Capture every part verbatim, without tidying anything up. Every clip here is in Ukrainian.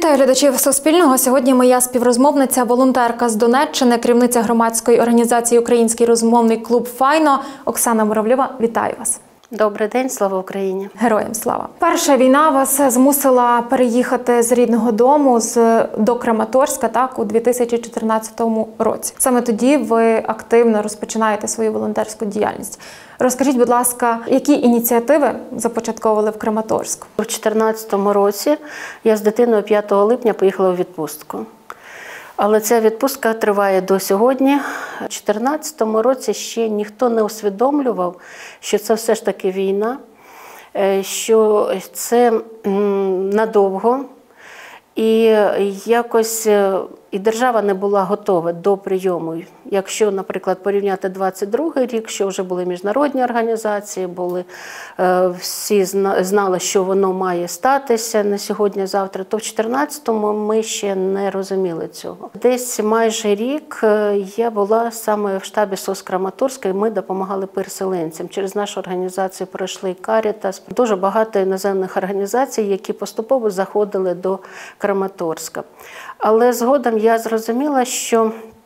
Вітаю глядачів Суспільного. Сьогодні моя співрозмовниця, волонтерка з Донеччини, керівниця громадської організації «Український розмовний клуб Файно» Оксана Муравльова. Вітаю вас. Добрий день, слава Україні. Героям слава. Перша війна вас змусила переїхати з рідного дому з, до Краматорська так, у дві тисячі чотирнадцятому році. Саме тоді ви активно розпочинаєте свою волонтерську діяльність. Розкажіть, будь ласка, які ініціативи започатковували в Краматорську? У дві тисячі чотирнадцятому році я з дитиною п'ятого липня поїхала у відпустку. Але ця відпустка триває до сьогодні. У дві тисячі чотирнадцятому році ще ніхто не усвідомлював, що це все ж таки війна, що це надовго. І якось і держава не була готова до прийому. Якщо, наприклад, порівняти двадцять другий рік, що вже були міжнародні організації, були, всі знали, що воно має статися на сьогодні-завтра, то в дві тисячі чотирнадцятому ми ще не розуміли цього. Десь майже рік я була саме в штабі СОС Краматорська, і ми допомагали переселенцям. Через нашу організацію пройшли Карітас, дуже багато іноземних організацій, які поступово заходили до Краматорська. Але згодом я зрозуміла, що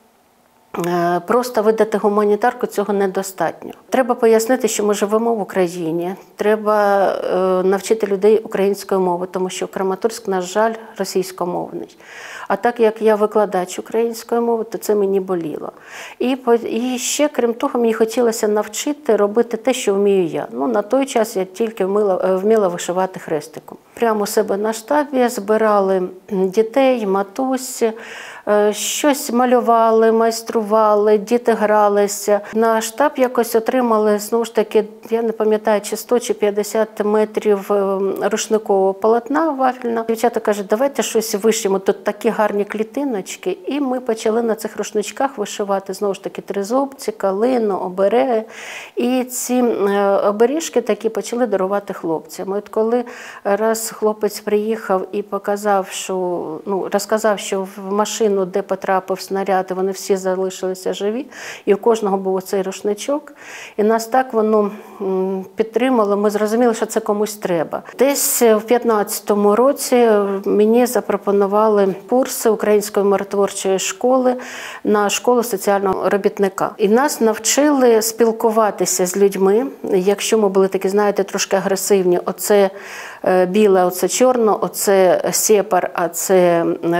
просто видати гуманітарку цього недостатньо. Треба пояснити, що ми живемо в Україні, треба навчити людей української мови, тому що Краматорськ, на жаль, російськомовний. А так як я викладач української мови, то це мені боліло. І, і ще, крім того, мені хотілося навчити робити те, що вмію я. Ну, на той час я тільки вміла, вміла вишивати хрестиком. Прямо у себе на штабі збирали дітей, матусь, щось малювали, майстрували, діти гралися. На штаб якось отримали, знову ж таки, я не пам'ятаю, чи сто, чи п'ятдесят метрів рушникового полотна вафельного. Дівчата кажуть, давайте щось вишимо, тут такі гарні клітиночки. І ми почали на цих рушничках вишивати, знову ж таки, тризубці, калину, обереги. І ці оберіжки такі почали дарувати хлопцям. От коли раз хлопець приїхав і показав, що, ну, розказав, що в машину, де потрапив снаряд, вони всі залишилися живі, і у кожного був оцей рушничок. І нас так воно підтримало, ми зрозуміли, що це комусь треба. Десь в п'ятнадцятому році мені запропонували курси Української миротворчої школи на школу соціального робітника. І нас навчили спілкуватися з людьми. Якщо ми були такі, знаєте, трошки агресивні, оце біле, оце чорне, оце сепар, а це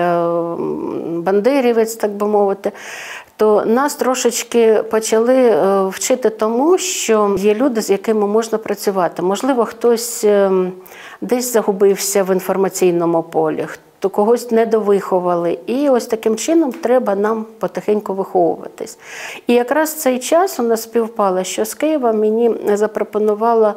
бандерівець, так би мовити, то нас трошечки почали вчити тому, що є люди, з якими можна працювати. Можливо, хтось десь загубився в інформаційному полі, то когось недовиховали. І ось таким чином треба нам потихеньку виховуватись. І якраз цей час у нас співпало, що з Києва мені запропонувала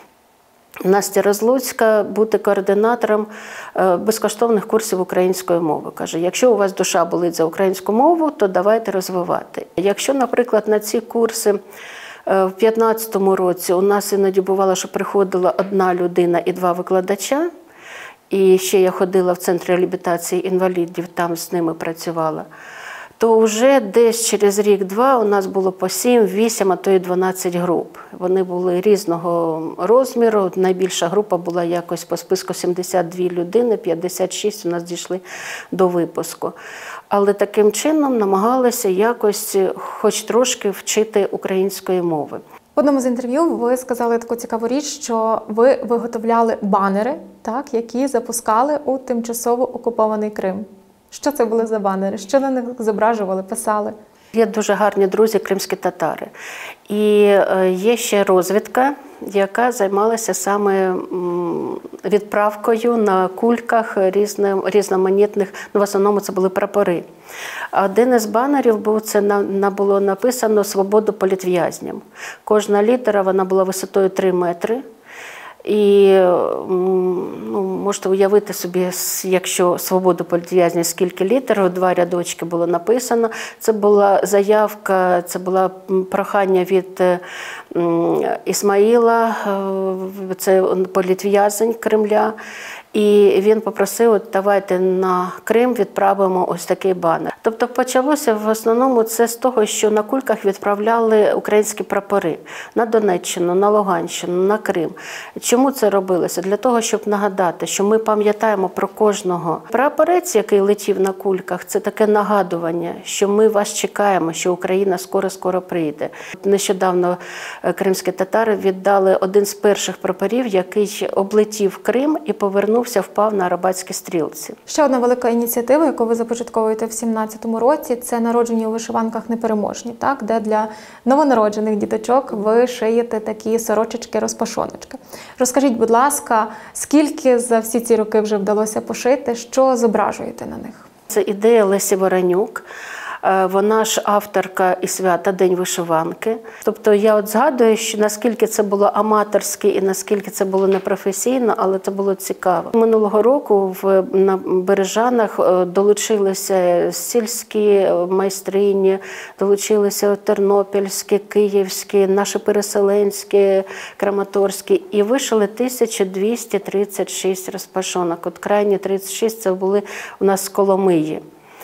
Настя Розлуцька бути координатором безкоштовних курсів української мови. Каже, якщо у вас душа болить за українську мову, то давайте розвивати. Якщо, наприклад, на ці курси в п'ятнадцятому році у нас іноді бувало, що приходила одна людина і два викладача, і ще я ходила в Центр реабілітації інвалідів, там з ними працювала, то вже десь через рік-два у нас було по сім, вісім, а то й дванадцять груп. Вони були різного розміру. Найбільша група була якось по списку сімдесят дві людини, п'ятдесят шість у нас дійшли до випуску. Але таким чином намагалися якось хоч трошки вчити української мови. В одному з інтерв'ю ви сказали таку цікаву річ, що ви виготовляли банери, так, які запускали у тимчасово окупований Крим. Що це були за банери? Що на них зображували, писали? Є дуже гарні друзі кримські татари. І є ще розвідка, яка займалася саме відправкою на кульках різноманітних, ну, в основному це були прапори. Один із банерів був, це було написано «Свободу політв'язням». Кожна літера, вона була висотою три метри. І ну, можете уявити собі, якщо «Свободу політв'язням» скільки літер, два рядочки було написано. Це була заявка, це було прохання від Ісмаїла, це політв'язень Кремля. І він попросив, от, давайте на Крим відправимо ось такий банер. Тобто почалося в основному це з того, що на кульках відправляли українські прапори на Донеччину, на Луганщину, на Крим. Чому це робилося? Для того, щоб нагадати, що ми пам'ятаємо про кожного. Прапорець, який летів на кульках, це таке нагадування, що ми вас чекаємо, що Україна скоро-скоро прийде. Нещодавно кримські татари віддали один з перших прапорів, який облетів Крим і повернувся, впав на Арабатській стрілці. Ще одна велика ініціатива, яку ви започатковуєте в сімнадцятому році, це народжені у вишиванках непереможні, так, де для новонароджених діточок ви шиєте такі сорочечки-розпашоночки. Розкажіть, будь ласка, скільки за всі ці роки вже вдалося пошити, що зображуєте на них? Це ідея Лесі Воронюк. Вона ж авторка і свята День вишиванки. Тобто я от згадую, що наскільки це було аматорське і наскільки це було непрофесійно, але це було цікаво. Минулого року в, на Бережанах долучилися сільські майстрині, долучилися тернопільські, київські, наші переселенські, краматорські. І вишили тисяча двісті тридцять шість розпашонок. От крайні тридцять шість це були у нас з Коломиї.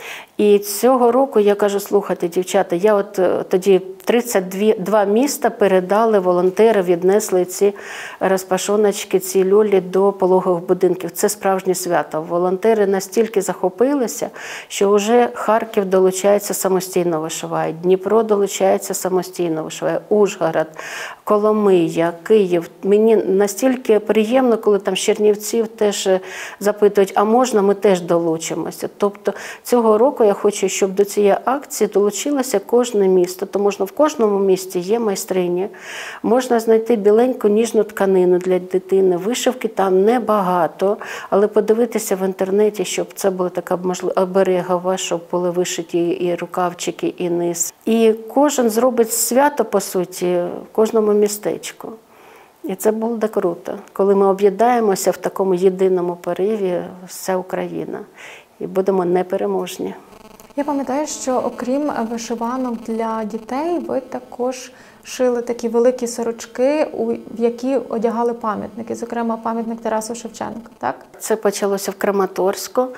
І цього року я кажу, слухайте, дівчата, я от тоді тридцять два міста передали, волонтери віднесли ці розпашоночки, ці люлі до пологових будинків. Це справжнє свято. Волонтери настільки захопилися, що вже Харків долучається самостійно вишиває, Дніпро долучається самостійно вишиває, Ужгород, Коломия, Київ. Мені настільки приємно, коли там з Чернівців теж запитують, а можна, ми теж долучимося. Тобто цього року я хочу, щоб до цієї акції долучилося кожне місто. То можна в кожному місті є майстрині, можна знайти біленьку ніжну тканину для дитини. Вишивки там небагато, але подивитися в інтернеті, щоб це була така, можливо, оберегова, щоб були вишиті і рукавчики, і низ. І кожен зробить свято, по суті, в кожному містечку. І це буде круто, коли ми об'єднаємося в такому єдиному пориві, вся Україна, і будемо непереможні. Я пам'ятаю, що окрім вишиванок для дітей, ви також шили такі великі сорочки, в які одягали пам'ятники, зокрема пам'ятник Тарасу Шевченку, так? Це почалося в Краматорську.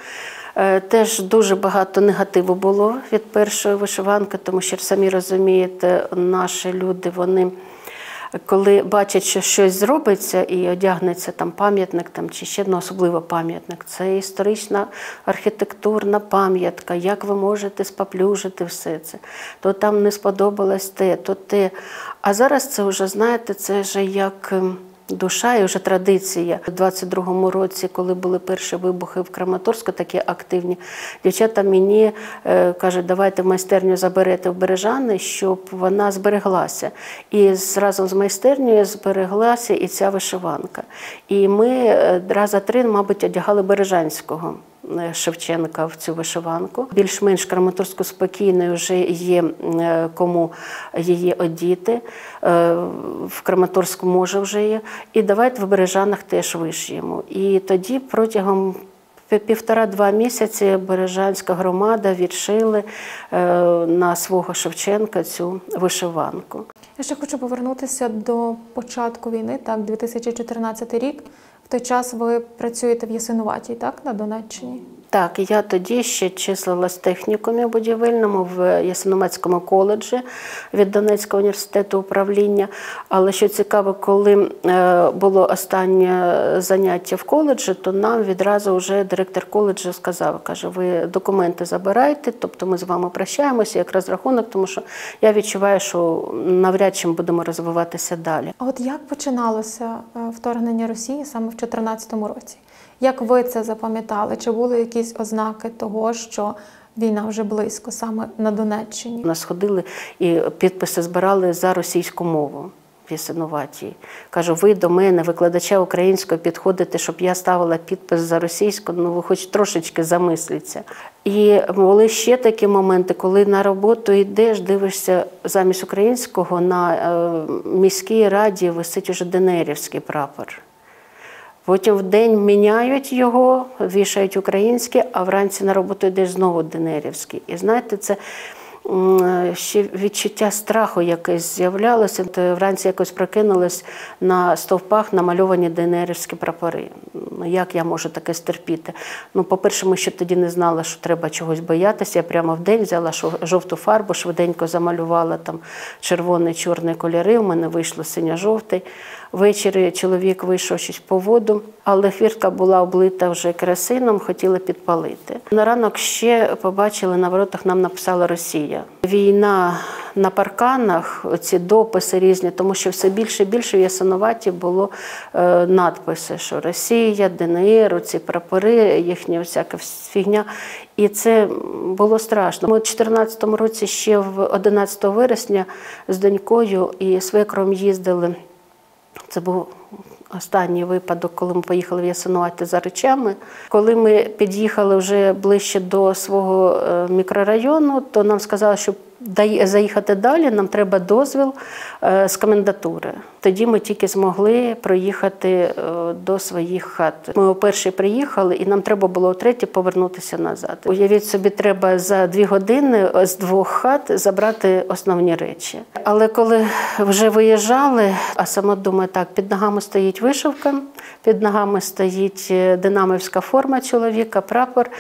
Теж дуже багато негативу було від першої вишиванки, тому що, самі розумієте, наші люди, вони, коли бачать, що щось зробиться і одягнеться там пам'ятник, там, чи ще, ну, особливо пам'ятник, це історична архітектурна пам'ятка, як ви можете спаплюжити все це. То там не сподобалось те, то те. А зараз це вже, знаєте, це вже як душа і вже традиція. У двадцять другому році, коли були перші вибухи в Краматорську, такі активні, дівчата мені е, кажуть, давайте майстерню заберете в Бережани, щоб вона збереглася. І разом з майстернею збереглася і ця вишиванка. І ми рази три, мабуть, одягали бережанського Шевченка в цю вишиванку. Більш-менш Краматорську спокійною вже є кому її одіти. В Краматорську може вже є. І давайте в Бережанах теж вишиємо. І тоді протягом півтора-два місяці Бережанська громада відшили на свого Шевченка цю вишиванку. Я ще хочу повернутися до початку війни, так, дві тисячі чотирнадцятий рік. В той час ви працюєте в Ясинуватій, так, на Донеччині? Так, я тоді ще числилась в технікумі будівельному, в Ясинуватському коледжі від Донецького університету управління. Але що цікаво, коли було останнє заняття в коледжі, то нам відразу вже директор коледжу сказав, каже, ви документи забирайте, тобто ми з вами прощаємося як розрахунок, тому що я відчуваю, що навряд чи ми будемо розвиватися далі. А от як починалося вторгнення Росії саме в дві тисячі чотирнадцятому році? Як ви це запам'ятали? Чи були якісь ознаки того, що війна вже близько, саме на Донеччині? У нас ходили і підписи збирали за російську мову в Ясинуватії. Кажу, ви до мене, викладача української, підходите, щоб я ставила підпис за російську, ну ви хоч трошечки замисліться. І були ще такі моменти, коли на роботу йдеш, дивишся замість українського, на міській раді висить уже ДНРівський прапор. Потім в день міняють його, вішають українське, а вранці на роботу йдеш знову ДНРівський. І знаєте, це ще відчуття страху якесь з'являлося. Вранці якось прокинулась, на стовпах намальовані ДНРівські прапори. Як я можу таке стерпіти? Ну, по-перше, ми ще тоді не знали, що треба чогось боятися. Я прямо в день взяла жовту фарбу, швиденько замалювала там червоний, чорний кольори. У мене вийшло синьо-жовтий. Ввечері чоловік вийшов щось по воду, але хвіртка була облита вже керосином, хотіли підпалити. На ранок ще побачили, на воротах нам написала Росія. Війна на парканах, ці дописи різні, тому що все більше і більше в Ясинуваті було е, надписи, що Росія, ДНР, ці прапори, їхня всяка фігня. І це було страшно. Ми у дві тисячі чотирнадцятому році ще в одинадцятого вересня з донькою і свекром їздили. Це був останній випадок, коли ми поїхали в Ясинуваті за речами. Коли ми під'їхали вже ближче до свого мікрорайону, то нам сказали, що заїхати далі нам треба дозвіл з комендатури. Тоді ми тільки змогли проїхати до своїх хат. Ми о першій приїхали, і нам треба було о третій повернутися назад. Уявіть собі, треба за дві години з двох хат забрати основні речі. Але коли вже виїжджали, а сама думаю, так, під ногами стоїть вишивка, під ногами стоїть динамівська форма чоловіка, прапор.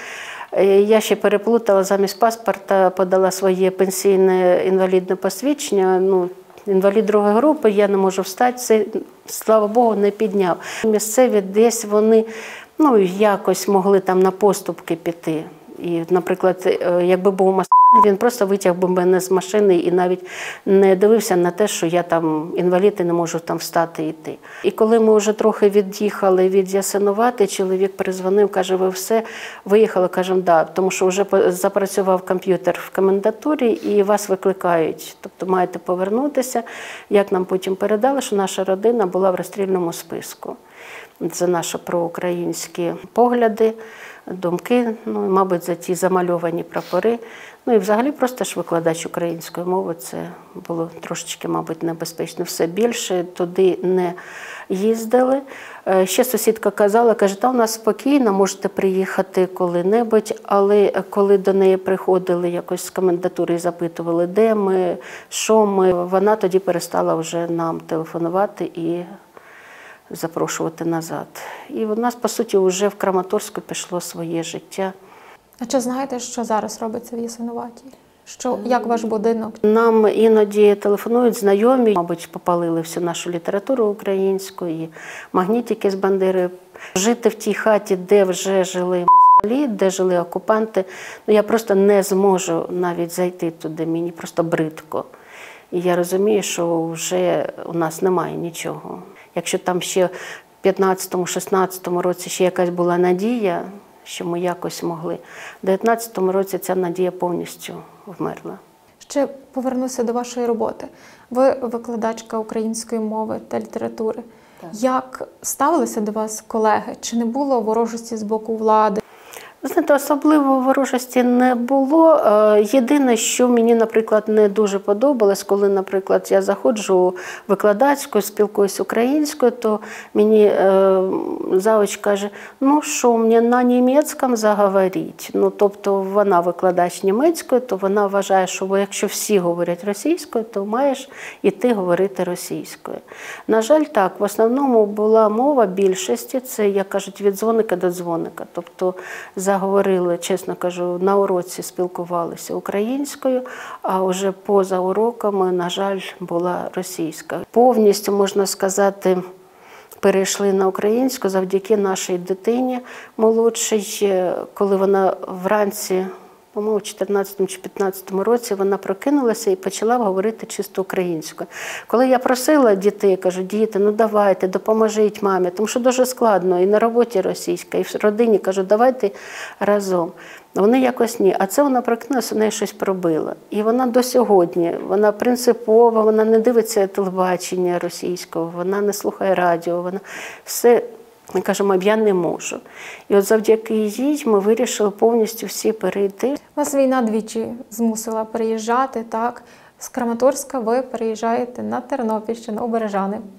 Я ще переплутала, замість паспорта подала своє пенсійне інвалідне посвідчення. Ну, інвалід другої групи, я не можу встати, це, слава Богу, не підняв. Місцеві десь вони, ну, якось могли там на поступки піти. І, наприклад, якби був москаль, він просто витяг би мене з машини і навіть не дивився на те, що я там інвалід і не можу там встати і йти. І коли ми вже трохи від'їхали від Ясинувати, чоловік перезвонив, каже, ви все, виїхали, кажемо, да, тому що вже запрацював комп'ютер в комендатурі і вас викликають, тобто маєте повернутися. Як нам потім передали, що наша родина була в розстрільному списку. Це наші проукраїнські погляди, думки, ну, мабуть, за ті замальовані прапори. Ну і взагалі просто ж викладач української мови, це було трошечки, мабуть, небезпечно. Все більше туди не їздили. Ще сусідка казала, каже, та у нас спокійно, можете приїхати коли-небудь, але коли до неї приходили якось з комендатури і запитували, де ми, що ми, вона тоді перестала вже нам телефонувати і запрошувати назад. І у нас, по суті, вже в Краматорську пішло своє життя. А чи знаєте, що зараз робиться в Ясинуваті? Що, як ваш будинок? Нам іноді телефонують знайомі, мабуть, попалили всю нашу літературу українську, і магнітики з Бандери. Жити в тій хаті, де вже жили москалі, де жили окупанти, ну я просто не зможу навіть зайти туди, мені просто бридко. І я розумію, що вже у нас немає нічого. Якщо там ще в п'ятнадцятому-шістнадцятому році ще якась була надія, що ми якось могли, в дев'ятнадцятому році ця надія повністю вмерла. Ще повернуся до вашої роботи. Ви викладачка української мови та літератури. Так. Як ставилися до вас колеги? Чи не було ворожості з боку влади? Знаєте, особливо ворожості не було. Єдине, що мені, наприклад, не дуже подобалось, коли, наприклад, я заходжу викладацькою, спілкуюсь українською, то мені е, завуч каже, ну що, мені на німецькому заговоріть. Ну, тобто вона викладач німецькою, то вона вважає, що якщо всі говорять російською, то маєш і ти говорити російською. На жаль, так, в основному була мова більшості, це, як кажуть, від дзвоника до дзвоника. Тобто заговорили, чесно кажу, на уроці спілкувалися українською, а вже поза уроками, на жаль, була російська. Повністю, можна сказати, перейшли на українську завдяки нашій дитині молодшій, коли вона вранці, по-моєму, в чотирнадцятому чи п'ятнадцятому році вона прокинулася і почала говорити чисто українською. Коли я просила дітей, кажу, діти, ну давайте, допоможіть мамі, тому що дуже складно, і на роботі російська, і в родині, кажу, давайте разом. Вони якось ні. А це вона прокинулася, у неї щось пробило. І вона до сьогодні, вона принципова, вона не дивиться телебачення російського, вона не слухає радіо, вона все... Ми кажемо, я не можу. І от завдяки їй ми вирішили повністю всі перейти. Вас війна двічі змусила переїжджати, так? З Краматорська ви переїжджаєте на Тернопільщину, у Бережани.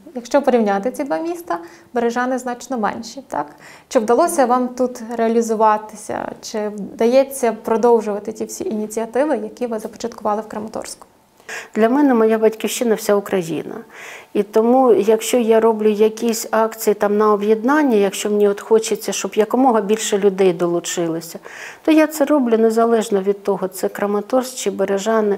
якщо порівняти ці два міста, Бережани значно менші, так? Чи вдалося вам тут реалізуватися? Чи вдається продовжувати ті всі ініціативи, які ви започаткували в Краматорську? Для мене моя батьківщина – вся Україна. І тому, якщо я роблю якісь акції там на об'єднання, якщо мені от хочеться, щоб якомога більше людей долучилося, то я це роблю незалежно від того, це Краматорськ чи Бережани.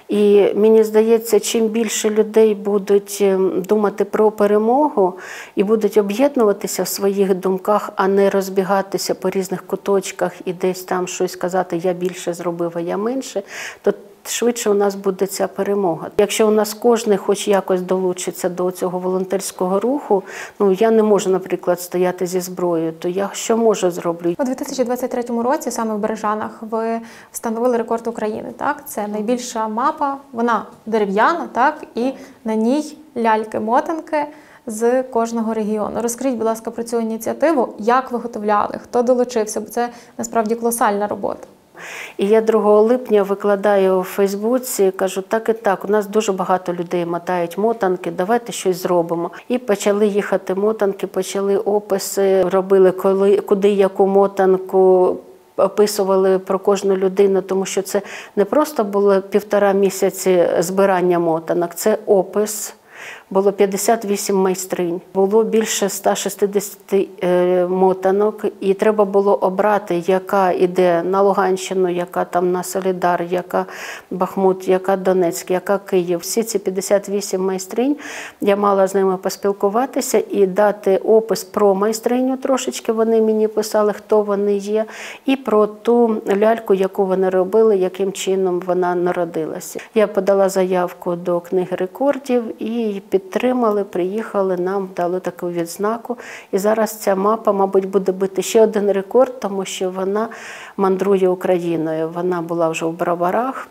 І мені здається, чим більше людей будуть думати про перемогу і будуть об'єднуватися в своїх думках, а не розбігатися по різних куточках і десь там щось казати «я більше зробив, а я менше», то швидше у нас буде ця перемога. Якщо у нас кожен хоч якось долучиться до цього волонтерського руху, ну я не можу, наприклад, стояти зі зброєю, то я що можу зроблю? У дві тисячі двадцять третьому році саме в Бережанах ви встановили рекорд України, так? Це найбільша мапа, вона дерев'яна, так? І на ній ляльки-мотанки з кожного регіону. Розкажіть, будь ласка, про цю ініціативу, як виготовляли, хто долучився, бо це насправді колосальна робота. І я другого липня викладаю у Фейсбуці, кажу, так і так, у нас дуже багато людей мотають мотанки, давайте щось зробимо. І почали їхати мотанки, почали описи, робили коли, куди яку мотанку, описували про кожну людину, тому що це не просто було півтора місяці збирання мотанок, це опис. Було п'ятдесят вісім майстринь, було більше ста шістдесят мотанок, і треба було обрати, яка йде на Луганщину, яка там на Солідар, яка Бахмут, яка Донецьк, яка Київ. Всі ці п'ятдесят вісім майстринь, я мала з ними поспілкуватися і дати опис про майстриню трошечки, вони мені писали, хто вони є, і про ту ляльку, яку вони робили, яким чином вона народилася. Я подала заявку до книги рекордів і підтримали, приїхали, нам дали таку відзнаку. І зараз ця мапа, мабуть, буде бити ще один рекорд, тому що вона мандрує Україною. Вона була вже в Броварах,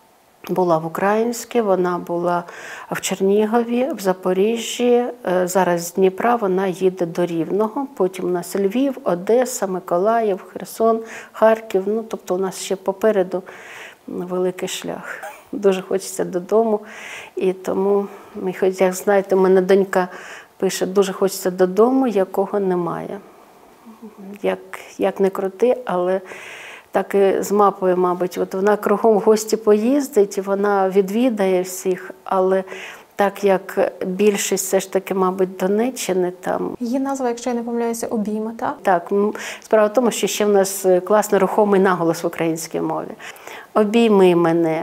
була в Українській, вона була в Чернігові, в Запоріжжі. Зараз з Дніпра вона їде до Рівного, потім у нас Львів, Одеса, Миколаїв, Херсон, Харків. Ну, тобто у нас ще попереду великий шлях. Дуже хочеться додому, і тому, як знаєте, у мене донька пише, дуже хочеться додому, якого немає. Як, як не крути, але так і з мапою, мабуть. От вона кругом в гості поїздить, вона відвідає всіх, але так як більшість все ж таки, мабуть, Донеччини там. Її назва, якщо я не помиляюся, «Обійми», так? Так. Справа в тому, що ще в нас класний рухомий наголос в українській мові. «Обійми мене»,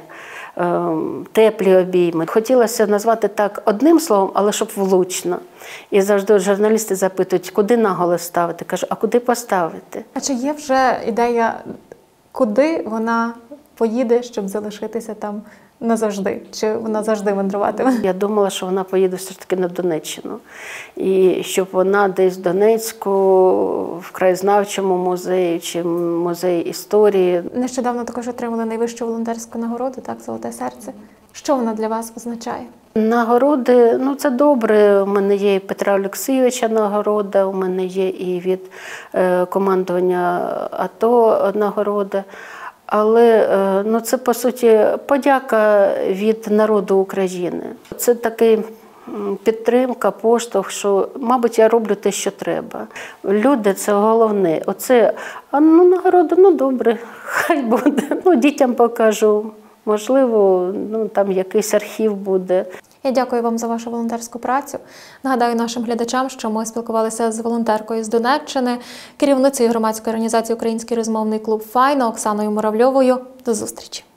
«Теплі обійми». Хотілося назвати так одним словом, але щоб влучно. І завжди журналісти запитують, куди наголос ставити. Кажу, а куди поставити? А чи є вже ідея, куди вона поїде, щоб залишитися там назавжди? Чи вона завжди мандруватиме? Я думала, що вона поїде все ж таки на Донеччину. І щоб вона десь в Донецьку, в краєзнавчому музеї чи музеї історії. Нещодавно також отримали найвищу волонтерську нагороду, так, «Золоте серце». Що вона для вас означає? Нагороди, ну це добре. У мене є і Петра Олексійовича нагорода, у мене є і від е, командування АТО нагорода. Але ну, це, по суті, подяка від народу України. Це такий підтримка, поштовх, що, мабуть, я роблю те, що треба. Люди – це головне. Оце, а ну, нагорода, ну, добре, хай буде. Ну, дітям покажу. Можливо, ну, там якийсь архів буде. Я дякую вам за вашу волонтерську працю. Нагадаю нашим глядачам, що ми спілкувалися з волонтеркою з Донеччини, керівницею громадської організації «Український розмовний клуб Файна» Оксаною Муравльовою. До зустрічі!